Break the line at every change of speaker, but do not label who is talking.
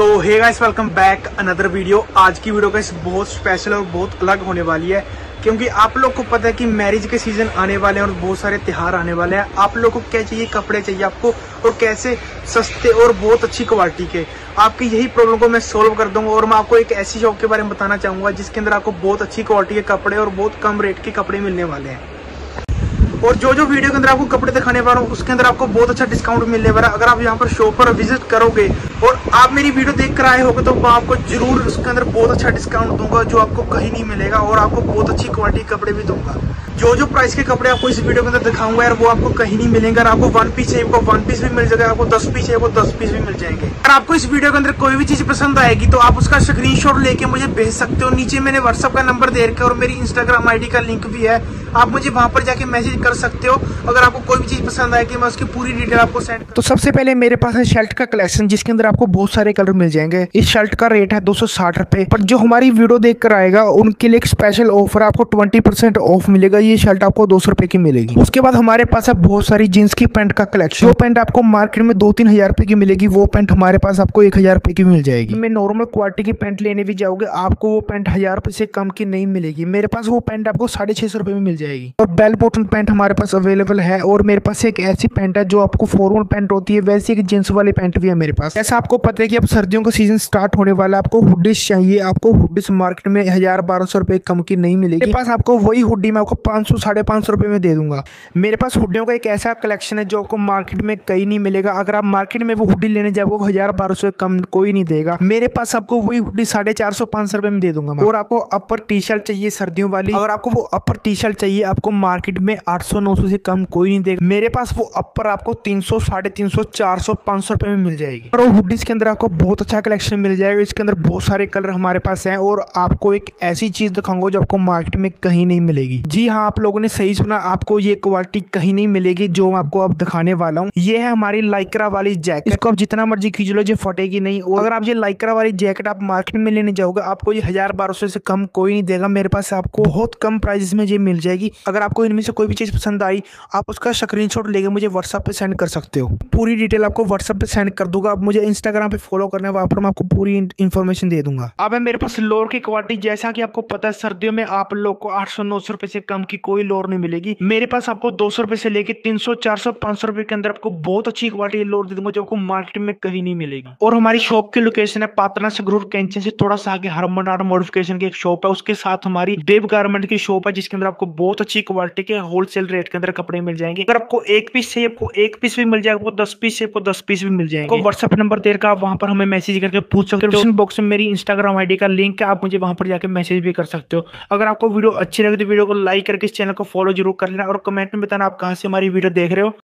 तो hey guys, welcome back another video. आज की वीडियो गाइस बहुत स्पेशल और बहुत अलग होने वाली है, क्योंकि आप लोग को पता है कि मैरिज के सीजन आने वाले हैं और बहुत सारे त्योहार आने वाले हैं। आप लोग को क्या चाहिए, कपड़े चाहिए आपको, और कैसे सस्ते और बहुत अच्छी क्वालिटी के। आपकी यही प्रॉब्लम को मैं सोल्व कर दूंगा और मैं आपको एक ऐसी शॉप के बारे में बताना चाहूंगा जिसके अंदर आपको बहुत अच्छी क्वालिटी के कपड़े और बहुत कम रेट के कपड़े मिलने वाले हैं। और जो वीडियो के अंदर आपको कपड़े दिखाने वाला हूँ उसके अंदर आपको बहुत अच्छा डिस्काउंट मिलने वाला है। अगर आप यहाँ पर शॉप पर विजिट करोगे और आप मेरी वीडियो देख कर आए होगे तो मैं आपको जरूर उसके अंदर बहुत अच्छा डिस्काउंट दूंगा जो आपको कहीं नहीं मिलेगा, और आपको बहुत अच्छी क्वालिटी के कपड़े भी दूंगा। जो प्राइस के कपड़े आपको इस वीडियो के अंदर दिखाऊंगा यार वो आपको कहीं नहीं मिलेंगे। अगर आपको 1 पीस चाहिए वो 1 पीस भी मिल जाएगा, आपको 10 पीस चाहिए वो 10 पीस भी मिल जाएंगे। अगर आपको इस वीडियो के अंदर कोई भी चीज पसंद आएगी तो आप उसका स्क्रीनशॉट लेके मुझे भेज सकते हो। नीचे मैंने व्हाट्सएप का नंबर दे रखा है और मेरी इंस्टाग्राम आईडी का लिंक भी है, आप मुझे वहां पर जाके मैसेज कर सकते हो। अगर आपको कोई भी चीज पसंद आएगी मैं उसकी पूरी डिटेल आपको सेंड। तो सबसे पहले मेरे पास है शर्ट का कलेक्शन जिसके अंदर आपको बहुत सारे कलर मिल जाएंगे। इस शर्ट का रेट है 260 रुपए, पर जो हमारी वीडियो देख कर आएगा उनके लिए एक स्पेशल ऑफर, आपको 20% ऑफ मिलेगा। ये शर्ट आपको 200 रुपए की मिलेगी। उसके बाद हमारे पास है बहुत सारी जींस की पैंट का कलेक्शन। जो पैंट आपको मार्केट में 2-3 हजार रुपए की मिलेगी वो पैंट हमारे पास आपको 1000 रुपए की मिल जाएगी। मैं नॉर्मल क्वालिटी की पैंट लेने भी जाओगे आपको वो पैंट 1000 रुपए से कम की नहीं मिलेगी। मेरे पास वो पैंट आपको 650 रुपए में मिल जाएगी। और बेल बॉटम पैंट हमारे पास अवेलेबल है। और मेरे पास एक ऐसी पैंट है जो आपको फॉर्मल पैंट होती है, वैसे एक जींस वाली पैंट भी है मेरे पास। जैसा आपको पता है कि अब सर्दियों का सीजन स्टार्ट होने वाला है, आपको हुडीज चाहिए, आपको हुडीज मार्केट में 1000-1200 रुपए कम की नहीं मिलेगी। मेरे पास आपको वही हुडी मैं आपको 500-550 रुपए में दे दूंगा। मेरे पास हुडियों का एक ऐसा कलेक्शन है जो आपको मार्केट में कहीं नहीं मिलेगा। अगर आप मार्केट में वो हुडी लेने जाओगे 1000-1200 से कम कोई नहीं देगा। मेरे पास आपको वही हुडी 450-500 रुपए में दे दूंगा। और आपको अपर टी शर्ट चाहिए सर्दियों वाली, अगर आपको वो अपर टी शर्ट चाहिए आपको मार्केट में 800-900 से कम कोई नहीं देगा। मेरे पास वो अपर आपको 300, 350, 400, 500 रुपए में मिल जाएगी। और हुडीज के अंदर आपको बहुत अच्छा कलेक्शन मिल जाएगा। इसके अंदर बहुत सारे कलर हमारे पास हैं और आपको एक ऐसी चीज दिखाऊंगा जो आपको मार्केट में कहीं नहीं मिलेगी। जी हाँ, आप लोगों ने सही सुना, आपको ये क्वालिटी कहीं नहीं मिलेगी जो मैं आपको अब दिखाने वाला हूँ। ये है हमारी लाइक्रा वाली जैकेट। इसको आप जितना मर्जी खींच लो ये फटेगी नहीं। और अगर आप ये लाइक्रा वाली जैकेट आप मार्केट में लेने जाओगे आपको ये 1000-1200 से कम कोई नहीं देगा। मेरे पास आपको बहुत कम प्राइस में ये मिल जाएगी। अगर आपको इनमें से कोई भी चीज पसंद आई आप उसका स्क्रीनशॉट लेके मुझे व्हाट्सएप पे सेंड कर सकते हो। पूरी डिटेल आपको व्हाट्सएप पे सेंड कर दूंगा। आप मुझे इंस्टाग्राम पे फॉलो करना है, वहां पर मैं आपको पूरी इन्फॉर्मेशन दे दूंगा। अब है मेरे पास लोअर की क्वालिटी। जैसा कि आपको पता है सर्दियों में आप लोग को 800-900 रुपए से कम की कोई लोअर नहीं मिलेगी। मेरे पास आपको 200 रुपए से लेके 300, 400, 500 रुपए के अंदर आपको बहुत अच्छी क्वालिटी लोअर दे दूंगा जो आपको मार्केट में कहीं नहीं मिलेगी। और हमारी शॉप की लोकेशन है पातना संगरूर कैंचन से थोड़ा सा आगे हरमन आर्ट मॉडिफिकेशन की एक शॉप है। उसके साथ हमारी देव गारमेंट की शॉप है जिसके अंदर आपको बहुत अच्छी क्वालिटी के होलसेल रेट के अंदर कपड़े मिल जाएंगे। अगर आपको 1 पीस चाहिए आपको 1 पीस भी मिल जाएगा, आपको 10 पीस चाहिए आपको 10 पीस भी मिल जाएंगे। व्हाट्सएप नंबर देकर आप वहां पर हमें मैसेज करके पूछ सकते हो। डिस्क्रिप्शन बॉक्स में मेरी इंस्टाग्राम आईडी का लिंक है, आप मुझे वहां पर जाकर मैसेज भी कर सकते हो। अगर आपको वीडियो अच्छी लगे तो वीडियो को लाइक करके इस चैनल को फॉलो जरूर कर लेना और कमेंट में बताना आप कहां से हमारी वीडियो देख रहे हो।